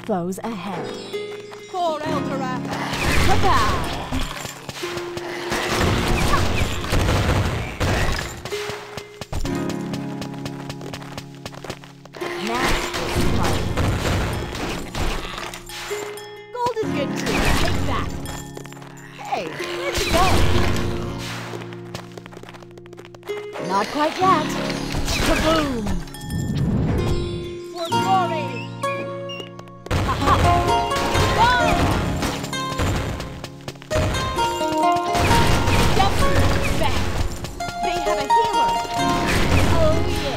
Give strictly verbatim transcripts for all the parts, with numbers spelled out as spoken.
foes ahead. For Eldorak! Kapow! Gold is good too. Take that. Hey, where'd you go? Not quite yet. Kaboom! For glory! Ha ha! Yep, back. They have a healer. Oh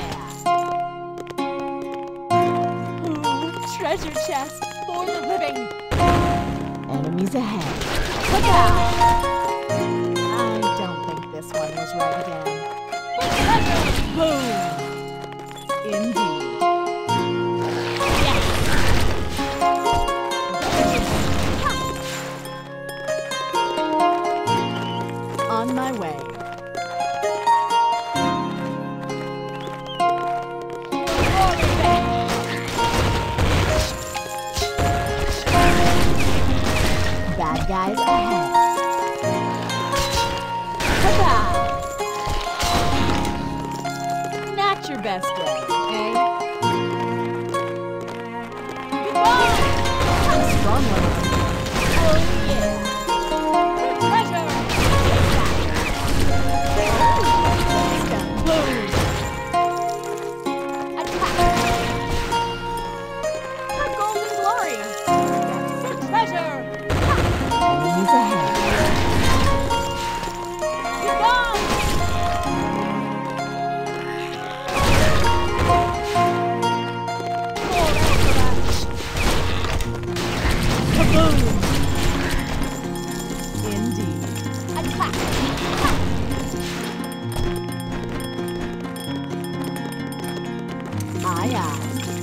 yeah. Ooh, treasure chest for the living. Enemies ahead. Kapow! I don't think this one was right again. Boom! Indeed. On my way. Bad guys ahead. Kapow! Not your best day, eh? Goodbye! Strong one. Oh yeah. Treasure! Boom! Attack! A golden glory! For treasure! Enemies ahead. Goodbye! Kaboom! Indeed. Attack! Aye, aye.